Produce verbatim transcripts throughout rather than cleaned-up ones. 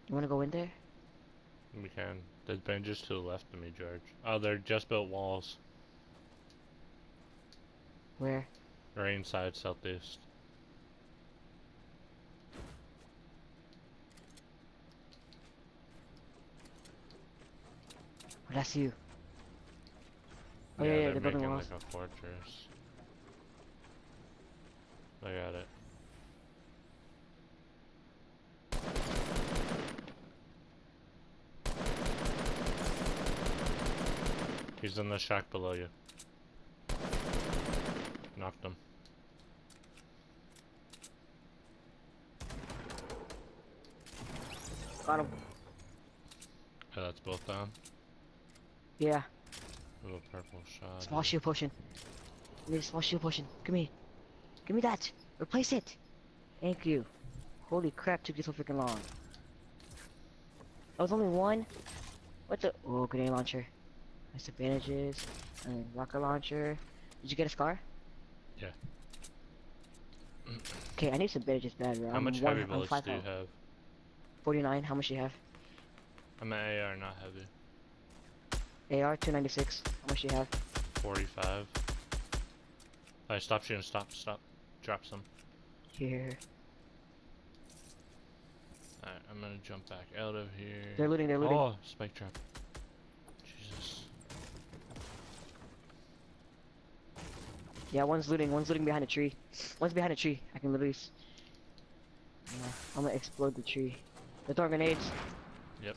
You wanna go in there? We can. There's benches to the left of me, George. Oh, they're just built walls. Where? Right inside southeast. Oh, that's you. Oh yeah, Yeah, yeah, they're they're building making walls. like a fortress. I got it. He's in the shack below you. Knocked him. Got him. Yeah, that's both down. Yeah. Little purple shot Small here. shield potion. I need a small shield potion. Give me. Give me that. Replace it. Thank you. Holy crap, took you so freaking long. That was only one? What the? Oh, grenade launcher. Nice the bandages. And rocket launcher. Did you get a scar? Yeah. Okay, I need some bandages bad, bro. How I'm much heavy one. I'm bullets five do you health. have? forty-nine. How much do you have? I'm at A R, not heavy. A R two ninety-six. How much do you have? forty-five. Alright, stop shooting. Stop, stop. Drop some. Here. Alright, I'm gonna jump back out of here. They're looting. They're looting. Oh, spike trap. Jesus. Yeah, one's looting. One's looting behind a tree. One's behind a tree. I can literally. S yeah, I'm gonna explode the tree. They're throwing grenades. Yep.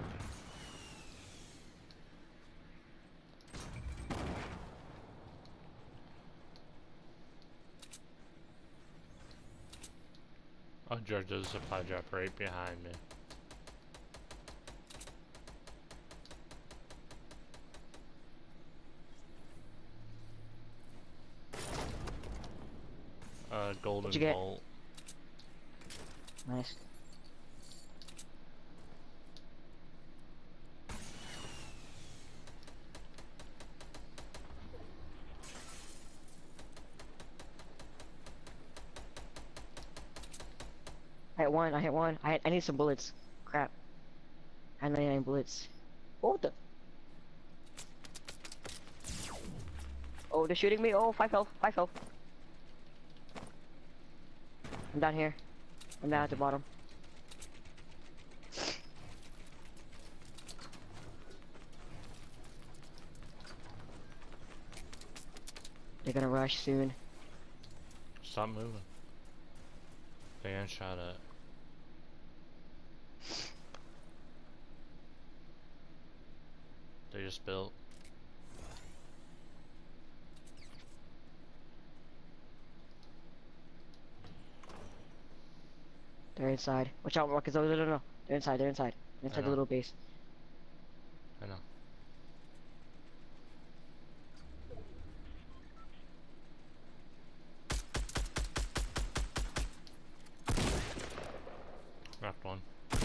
Oh, George, there's a supply drop right behind me. Uh, What'd you golden get? bolt. Nice. I hit one. I hit one. I I need some bullets. Crap. I had ninety-nine bullets. Oh, what the? Oh, they're shooting me. Oh, five health. Five health. I'm down here. I'm down at the Mm-hmm. bottom. They're gonna rush soon. Stop moving. They got shot at. They just built. They're inside. Watch out, Marcus. Oh, no, no, no. They're inside. They're inside. They're I inside the know. little base. I know. Knocked one.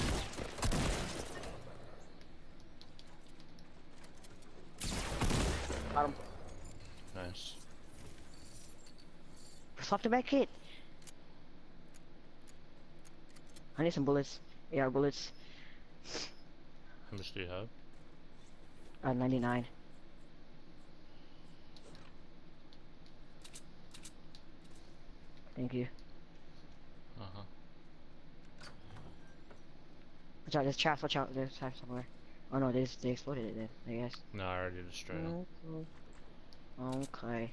Got him. Nice. Swap the back kit. I need some bullets. A R bullets. How much do you have? Uh, ninety-nine. Thank you. Uh-huh. Watch out, there's traps. Watch out, there's traps somewhere. Oh no, they just, they exploded it then, I guess. No, I already destroyed them. Okay. Okay.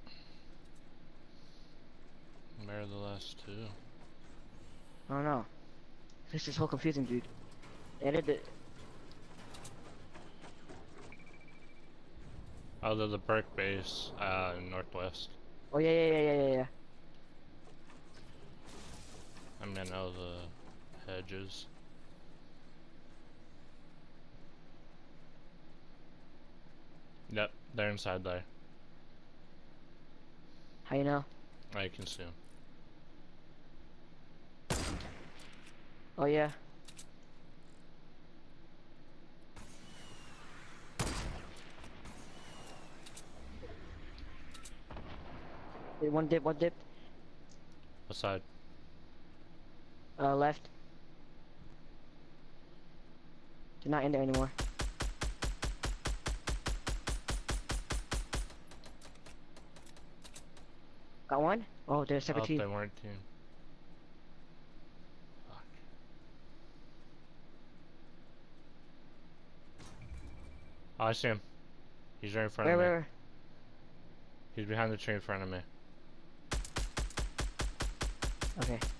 Where are the last two? I don't know. This is so confusing, dude. They added the. Oh, they're the Burke base, uh, northwest. Oh yeah, yeah, yeah, yeah, yeah, yeah. I mean, I know the hedges. Yep, they're inside there. How you know? I can see them. Oh yeah. Wait, one dip, one dip. Aside. Uh, left. They're not in there anymore. Got one? Oh, they're a separate Oh, team. they weren't team. Fuck. Oh, I see him. He's right in front Where, of me. where, where? He's behind the tree in front of me. Okay.